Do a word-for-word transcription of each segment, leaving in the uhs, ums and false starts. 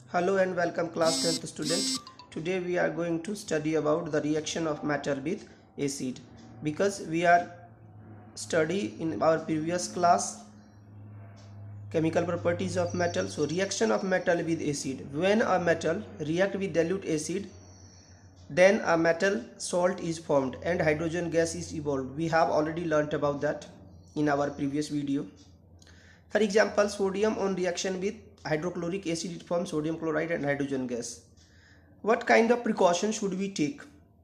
Hello and welcome class tenth student. Today we are going to study about the reaction of metal with acid, because we are study in our previous class chemical properties of metal. So reaction of metal with acid. When a metal react with dilute acid, then a metal salt is formed and hydrogen gas is evolved. We have already learnt about that in our previous video. For example, sodium on reaction with hydrochloric acid, it forms sodium chloride and hydrogen gas. What kind of precaution should we take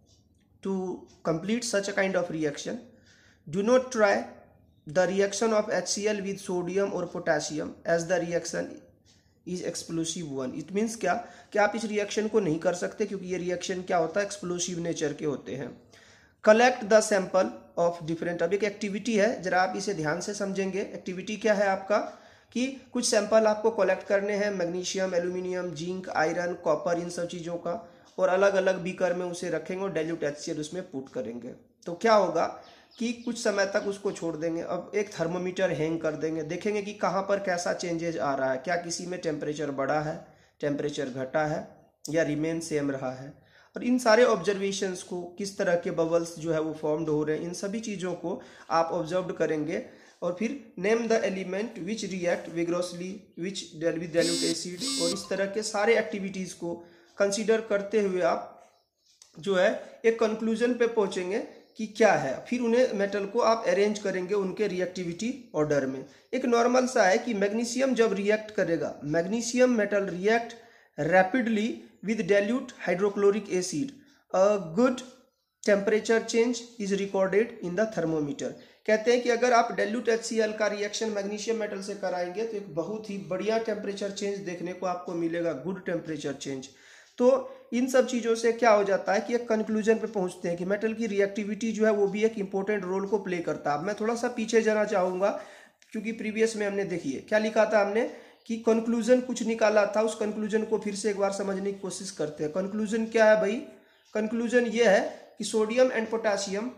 to complete such a kind of reaction? Do not try the reaction of HCl with sodium or potassium, as the reaction is explosive one. It means क्या कि आप इस reaction को नहीं कर सकते, क्योंकि ये रिएक्शन क्या होता है, एक्सप्लोसिव नेचर के होते हैं. Collect the sample of different. अब एक एक्टिविटी है, जरा आप इसे ध्यान से समझेंगे. एक्टिविटी क्या है आपका कि कुछ सैंपल आपको कलेक्ट करने हैं, magnesium, aluminium, zinc, iron, copper, इन सब चीज़ों का, और अलग अलग बीकर में उसे रखेंगे और डाइल्यूट एचसीएल उसमें पुट करेंगे. तो क्या होगा कि कुछ समय तक उसको छोड़ देंगे. अब एक थर्मोमीटर हैंग कर देंगे, देखेंगे कि कहाँ पर कैसा चेंजेज आ रहा है, क्या किसी में टेम्परेचर बढ़ा है, टेम्परेचर घटा है, या रिमेन सेम रहा है. और इन सारे ऑब्जर्वेशंस को, किस तरह के बबल्स जो है वो फॉर्म्ड हो रहे हैं, इन सभी चीज़ों को आप ऑब्जर्व करेंगे. और फिर name the element which react vigorously which with dilute acid, और इस तरह के सारे एक्टिविटीज़ को कंसीडर करते हुए आप जो है एक कंक्लूजन पे पहुंचेंगे कि क्या है. फिर उन्हें मेटल को आप अरेंज करेंगे उनके रिएक्टिविटी ऑर्डर में. एक नॉर्मल सा है कि मैग्नीशियम जब रिएक्ट करेगा, magnesium metal react rapidly with dilute hydrochloric acid, a good temperature change is recorded in the thermometer. कहते हैं कि अगर आप dilute H C l का रिएक्शन मैग्नीशियम मेटल से कराएंगे तो एक बहुत ही बढ़िया टेम्परेचर चेंज देखने को आपको मिलेगा, गुड टेम्परेचर चेंज. तो इन सब चीज़ों से क्या हो जाता है कि एक कंक्लूजन पे पहुंचते हैं कि मेटल की रिएक्टिविटी जो है वो भी एक इंपॉर्टेंट रोल को प्ले करता है. मैं थोड़ा सा पीछे जाना चाहूँगा, क्योंकि प्रीवियस में हमने देखिए क्या लिखा था हमने कि कंक्लूजन कुछ निकाला था. उस कंक्लूजन को फिर से एक बार समझने की कोशिश करते हैं. कंक्लूजन क्या है भाई? कंक्लूजन ये है कि sodium and potassium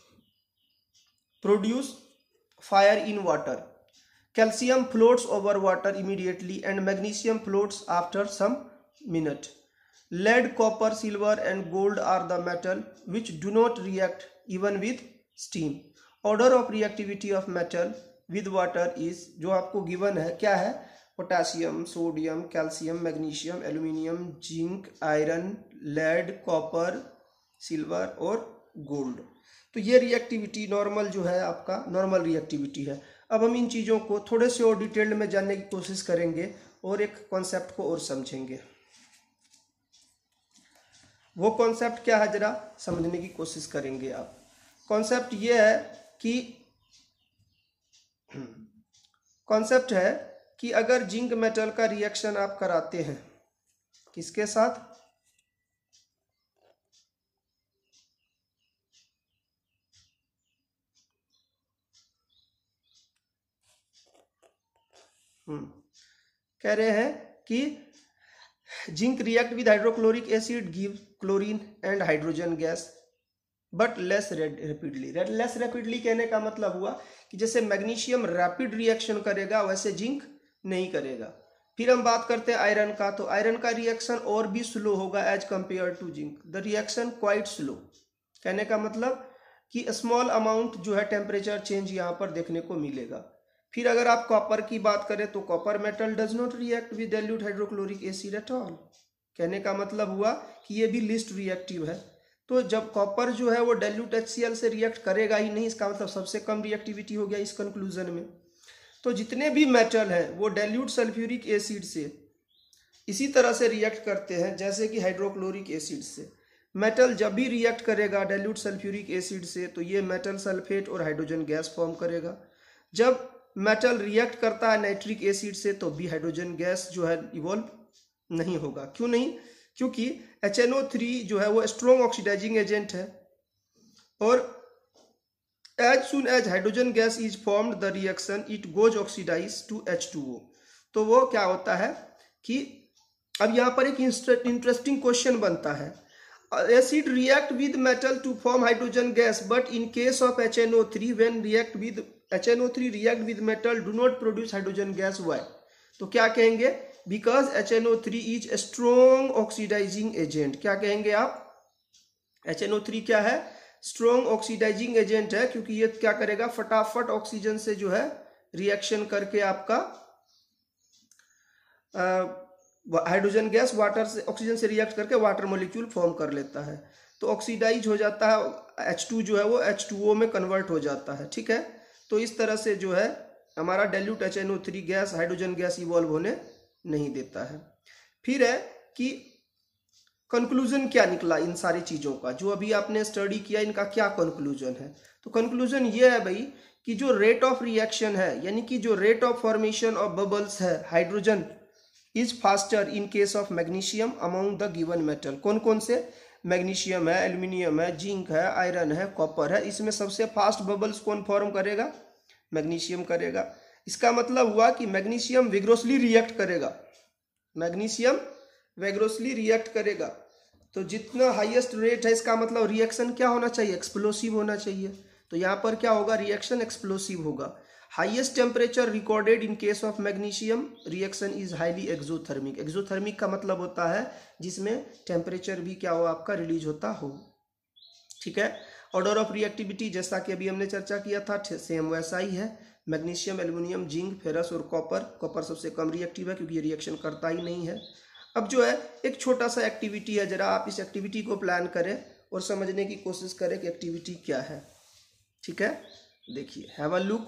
produce fire in water, calcium floats over water immediately and magnesium floats after some minute. Lead, copper, silver and gold are the metal which do not react even with steam. Order of reactivity of metal with water is, जो आपको given है, क्या है? Potassium, sodium, calcium, magnesium, aluminium, zinc, iron, lead, copper, silver और gold. तो ये reactivity normal जो है आपका नॉर्मल रिएक्टिविटी है. अब हम इन चीज़ों को थोड़े से और डिटेल्ड में जानने की कोशिश करेंगे और एक कॉन्सेप्ट को और समझेंगे. वो कॉन्सेप्ट क्या है, जरा समझने की कोशिश करेंगे आप. कॉन्सेप्ट ये है कि कॉन्सेप्ट है कि अगर जिंक मेटल का रिएक्शन आप कराते हैं, किसके साथ? हम्म कह रहे हैं कि zinc react with hydrochloric acid give chlorine and hydrogen gas but less rapidly. Less rapidly कहने का मतलब हुआ कि जैसे मैग्नीशियम रैपिड रिएक्शन करेगा वैसे जिंक नहीं करेगा. फिर हम बात करते हैं आयरन का, तो आयरन का रिएक्शन और भी स्लो होगा as compare to zinc. The reaction quite slow. कहने का मतलब कि स्मॉल अमाउंट जो है टेम्परेचर चेंज यहाँ पर देखने को मिलेगा. फिर अगर आप कॉपर की बात करें तो copper metal does not react with dilute hydrochloric acid at all. कहने का मतलब हुआ कि ये भी लिस्ट रिएक्टिव है. तो जब कॉपर जो है वो डाइल्यूट एचसीएल से रिएक्ट करेगा ही नहीं, इसका मतलब सबसे कम रिएक्टिविटी हो गया इस कंक्लूजन में. तो जितने भी मेटल हैं वो डाइल्यूट सल्फ्यूरिक एसिड से इसी तरह से रिएक्ट करते हैं जैसे कि हाइड्रोक्लोरिक एसिड से. मेटल जब भी रिएक्ट करेगा डाइल्यूट सल्फ्यूरिक एसिड से तो ये मेटल सल्फेट और हाइड्रोजन गैस फॉर्म करेगा. जब मेटल रिएक्ट करता है नाइट्रिक एसिड से तो भी हाइड्रोजन गैस जो है इवॉल्व नहीं होगा. क्यों नहीं? क्योंकि एच एन ओ थ्री जो है वो स्ट्रॉन्ग ऑक्सीडाइजिंग एजेंट है, और as soon as hydrogen gas is formed the reaction it goes oxidize to H two O. तो वो क्या होता है कि अब यहाँ पर एक इंटरेस्टिंग क्वेश्चन बनता है. Acid react with metal to form hydrogen gas but in case of H N O three when react with H N O three react with metal do not produce hydrogen gas. Why? तो क्या कहेंगे because H N O three is a strong oxidising agent. क्या कहेंगे आप? H N O three क्या है? Strong oxidising agent है, क्योंकि ये क्या करेगा, फटाफट ऑक्सीजन से जो है रिएक्शन करके आपका हाइड्रोजन गैस वाटर से, ऑक्सीजन से रिएक्ट करके वाटर मॉलिक्यूल फॉर्म कर लेता है। तो ऑक्सीडाइज हो जाता है, एच टू जो है वो एच टू ओ में कन्वर्ट हो जाता है। ठीक है, तो इस तरह से जो है हमारा dilute H N O three gas hydrogen gas evolve होने नहीं देता है। फिर है कि कंक्लूजन क्या निकला इन सारी चीज़ों का, जो अभी आपने स्टडी किया, इनका क्या कंक्लूजन है? तो कंक्लूजन ये है भाई कि जो रेट ऑफ रिएक्शन है, यानी कि जो rate of formation of bubbles है hydrogen, is faster in case of magnesium among the given metal. कौन कौन से? मैग्नीशियम है, एल्यूमिनियम है, जिंक है, आयरन है, कॉपर है। इसमें सबसे फास्ट बबल्स कौन फॉर्म करेगा? मैग्नीशियम करेगा। इसका मतलब हुआ कि मैग्नीशियम विग्रोसली रिएक्ट करेगा, मैग्नीशियम विग्रोसली रिएक्ट करेगा। तो जितना हाईएस्ट रेट है, इसका मतलब रिएक्शन क्या होना चाहिए? एक्सप्लोसिव होना चाहिए। तो यहाँ पर क्या होगा? रिएक्शन एक्सप्लोसिव होगा। Highest temperature recorded in case of magnesium reaction is highly exothermic. Exothermic का मतलब होता है जिसमें टेम्परेचर भी क्या हो, आपका रिलीज होता हो। ठीक है, ऑर्डर ऑफ रिएक्टिविटी जैसा कि अभी हमने चर्चा किया था, सेम वैसा ही है। मैग्नीशियम, एल्यूमिनियम, जिंक, फेरस और कॉपर। कॉपर सबसे कम रिएक्टिव है क्योंकि ये रिएक्शन करता ही नहीं है। अब जो है एक छोटा सा एक्टिविटी है, जरा आप इस एक्टिविटी को प्लान करें और समझने की कोशिश करें कि एक्टिविटी क्या है। ठीक है, देखिए, हैव अ लुक।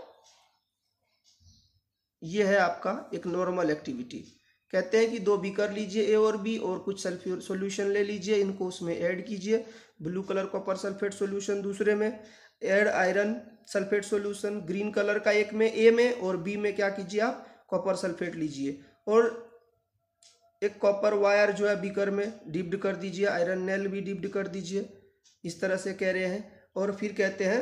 ये है आपका एक नॉर्मल एक्टिविटी। कहते हैं कि दो बीकर लीजिए, ए और बी, और कुछ सल्फ्यूर सॉल्यूशन ले लीजिए, इनको उसमें ऐड कीजिए। Blue colour copper sulphate solution दूसरे में, add iron sulphate solution green colour का एक में, ए में, और बी में क्या कीजिए आप, कॉपर सल्फेट लीजिए। और एक कॉपर वायर जो है बीकर में डिप्ड कर दीजिए, आयरन नेल भी डिप्ड कर दीजिए। इस तरह से कह रहे हैं। और फिर कहते हैं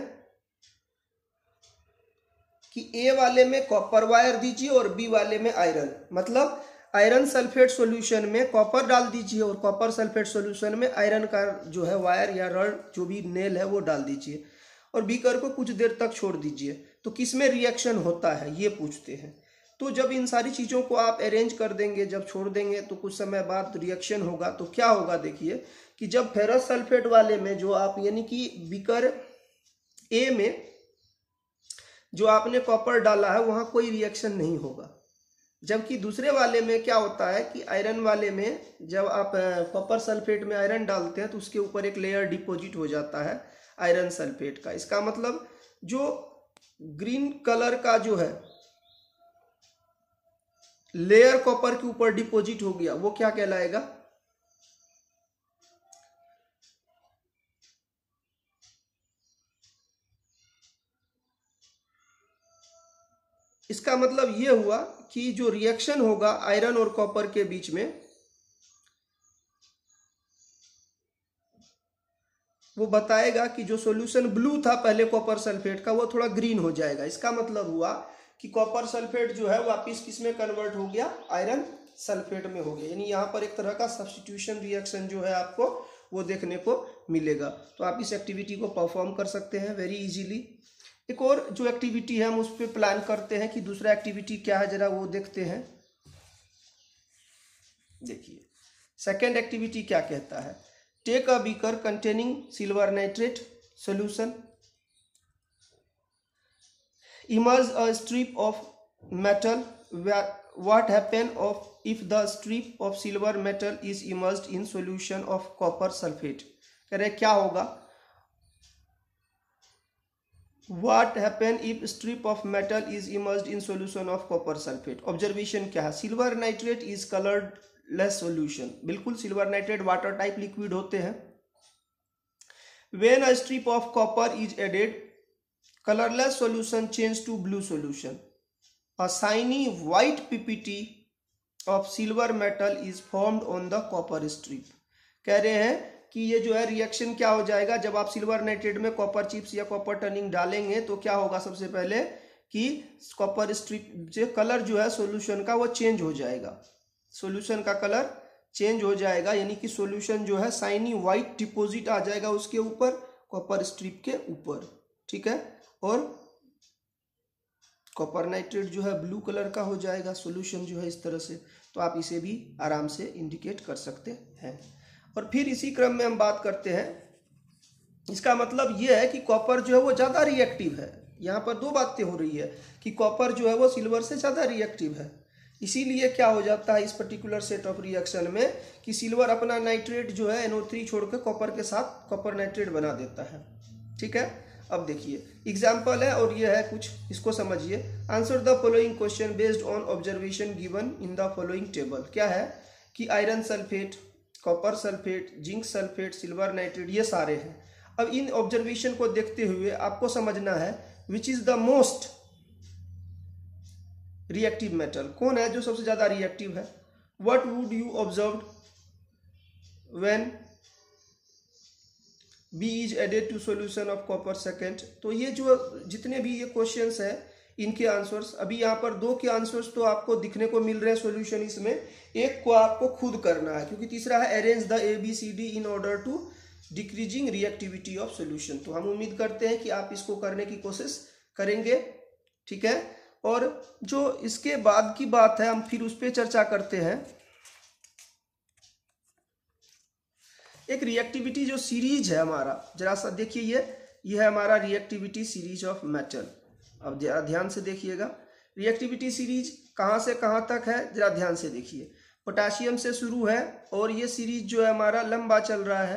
कि ए वाले में कॉपर वायर दीजिए और बी वाले में आयरन, मतलब आयरन सल्फेट सॉल्यूशन में कॉपर डाल दीजिए और कॉपर सल्फेट सॉल्यूशन में आयरन का जो है वायर या रड, जो भी नेल है, वो डाल दीजिए और बीकर को कुछ देर तक छोड़ दीजिए। तो किस में रिएक्शन होता है ये पूछते हैं। तो जब इन सारी चीज़ों को आप अरेंज कर देंगे, जब छोड़ देंगे, तो कुछ समय बाद रिएक्शन होगा। तो क्या होगा, देखिए कि जब फेरस सल्फेट वाले में जो आप, यानी कि बीकर ए में जो आपने कॉपर डाला है, वहां कोई रिएक्शन नहीं होगा। जबकि दूसरे वाले में क्या होता है कि आयरन वाले में जब आप कॉपर सल्फेट में आयरन डालते हैं तो उसके ऊपर एक लेयर डिपॉजिट हो जाता है आयरन सल्फेट का। इसका मतलब जो ग्रीन कलर का जो है लेयर कॉपर के ऊपर डिपॉजिट हो गया, वो क्या कहलाएगा? इसका मतलब ये हुआ कि जो रिएक्शन होगा आयरन और कॉपर के बीच में, वो बताएगा कि जो सॉल्यूशन ब्लू था पहले कॉपर सल्फेट का, वो थोड़ा ग्रीन हो जाएगा। इसका मतलब हुआ कि कॉपर सल्फेट जो है वापिस किस में कन्वर्ट हो गया? आयरन सल्फेट में हो गया। यानी यहाँ पर एक तरह का सब्स्टिट्यूशन रिएक्शन जो है आपको वो देखने को मिलेगा। तो आप इस एक्टिविटी को परफॉर्म कर सकते हैं वेरी इजीली। एक और जो एक्टिविटी है हम उस पर प्लान करते हैं कि दूसरा एक्टिविटी क्या है, जरा वो देखते हैं। देखिए सेकेंड एक्टिविटी क्या कहता है। Take a beaker containing silver nitrate solution, immerse a strip of metal. What happen of if the strip of silver metal is immersed in solution of copper sulfate? कह रहे क्या होगा? What happen if strip of metal is immersed in solution of copper sulfate? Observation क्या है? Silver nitrate is colourless solution. बिल्कुल silver nitrate water type liquid होते हैं। When a strip of copper is added, colorless solution change to blue solution. A shiny white P P T of silver metal is formed on the copper strip. कह रहे हैं कि ये जो है reaction क्या हो जाएगा, जब आप सिल्वर नाइट्रेट में कॉपर चिप्स या कॉपर टर्निंग डालेंगे तो क्या होगा? सबसे पहले कि कॉपर स्ट्रिप जो कलर जो है सॉल्यूशन का वो चेंज हो जाएगा, सॉल्यूशन का कलर चेंज हो जाएगा। यानी कि सॉल्यूशन जो है शाइनी व्हाइट डिपॉजिट आ जाएगा उसके ऊपर, कॉपर स्ट्रिप के ऊपर। ठीक है, और कॉपर नाइट्रेट जो है ब्लू कलर का हो जाएगा सॉल्यूशन जो है इस तरह से, तो आप इसे भी आराम से इंडिकेट कर सकते हैं। और फिर इसी क्रम में हम बात करते हैं, इसका मतलब ये है कि कॉपर जो है वो ज़्यादा रिएक्टिव है। यहाँ पर दो बातें हो रही है कि कॉपर जो है वो सिल्वर से ज़्यादा रिएक्टिव है, इसीलिए क्या हो जाता है इस पर्टिकुलर सेट ऑफ रिएक्शन में कि सिल्वर अपना नाइट्रेट जो है एन ओ थ्री छोड़कर कॉपर के साथ कॉपर नाइट्रेट बना देता है। ठीक है, अब देखिए एग्जाम्पल है और ये है कुछ, इसको समझिए। Answer the following question based on observation given in the following table. क्या है कि iron sulphate, copper sulphate, zinc sulphate, silver nitrate, ये सारे हैं। अब इन ऑब्जर्वेशन को देखते हुए आपको समझना है which is the most reactive metal, कौन है जो सबसे ज्यादा रिएक्टिव है। What would you observe when B is added to solution of copper second. तो ये जो जितने भी ये क्वेश्चंस है इनके आंसर्स, अभी यहाँ पर दो के आंसर्स तो आपको दिखने को मिल रहे हैं सॉल्यूशन इसमें, एक को आपको खुद करना है क्योंकि तीसरा है arrange the A B C D in order to decreasing reactivity of solution. तो हम उम्मीद करते हैं कि आप इसको करने की कोशिश करेंगे। ठीक है, और जो इसके बाद की बात है हम फिर उस पर चर्चा करते हैं। एक रिएक्टिविटी जो सीरीज है हमारा, जरा सा देखिए, ये ये है हमारा रिएक्टिविटी सीरीज ऑफ मेटल। अब जरा ध्यान से देखिएगा, रिएक्टिविटी सीरीज कहाँ से कहाँ तक है जरा ध्यान से देखिए। पोटाशियम से शुरू है और ये सीरीज जो है हमारा लंबा चल रहा है।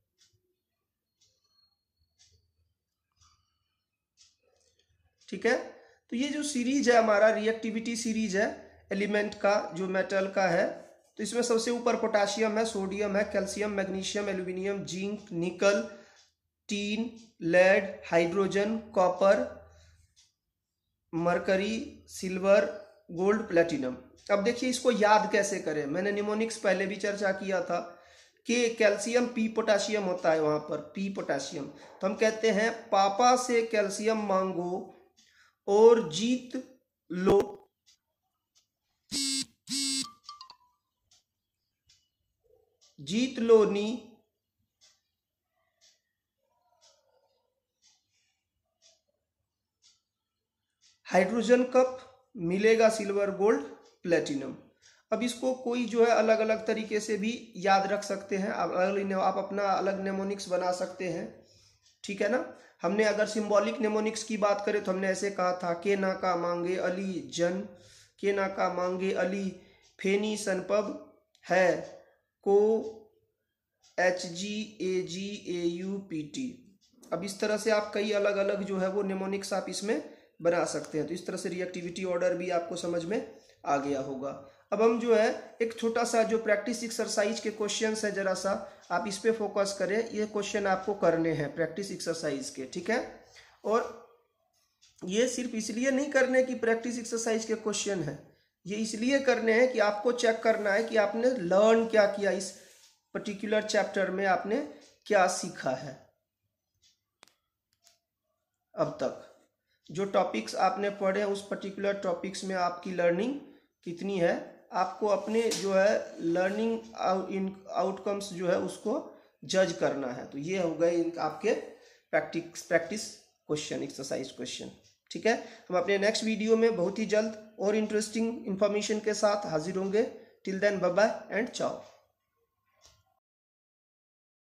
ठीक है, तो ये जो सीरीज है हमारा रिएक्टिविटी सीरीज है एलिमेंट का, जो मेटल का है, तो इसमें सबसे ऊपर पोटाशियम है, सोडियम है, calcium, magnesium, aluminium, zinc, nickel, tin, lead, hydrogen, copper, mercury, silver, gold, platinum. अब देखिए इसको याद कैसे करें, मैंने निमोनिक्स पहले भी चर्चा किया था कि कैल्शियम पी पोटाशियम होता है, वहां पर पी पोटाशियम, तो हम कहते हैं पापा से कैल्शियम मांगो और जीत लो जीत लो नी हाइड्रोजन कप, मिलेगा सिल्वर, गोल्ड, प्लेटिनम। अब इसको कोई जो है अलग अलग तरीके से भी याद रख सकते हैं, आप, आप अपना अलग नेमोनिक्स बना सकते हैं। ठीक है ना, हमने अगर सिंबॉलिक नेमोनिक्स की बात करें तो हमने ऐसे कहा था, के ना का मांगे अली जन, के ना का मांगे अली फेनी सनपब है को H G A G A U P T. अब इस तरह से आप कई अलग अलग जो है वो नेमोनिक्स आप इसमें बना सकते हैं। तो इस तरह से रिएक्टिविटी ऑर्डर भी आपको समझ में आ गया होगा। अब हम जो है एक छोटा सा जो प्रैक्टिस एक्सरसाइज के क्वेश्चंस है, जरा सा आप इस पे फोकस करें। ये क्वेश्चन आपको करने हैं प्रैक्टिस एक्सरसाइज के, ठीक है। और ये सिर्फ इसलिए नहीं करने की प्रैक्टिस एक्सरसाइज के क्वेश्चन है, ये इसलिए करने हैं कि आपको चेक करना है कि आपने लर्न क्या किया, इस पर्टिकुलर चैप्टर में आपने क्या सीखा है अब तक। जो टॉपिक्स आपने पढ़े उस पर्टिकुलर टॉपिक्स में आपकी लर्निंग कितनी है, आपको अपने जो है लर्निंग इन आउटकम्स जो है उसको जज करना है। तो ये हो गए आपके practice practice question, exercise question, ठीक है। हम अपने नेक्स्ट वीडियो में बहुत ही जल्द और इंटरेस्टिंग इंफॉर्मेशन के साथ हाजिर होंगे। Till then bye bye and चाओ।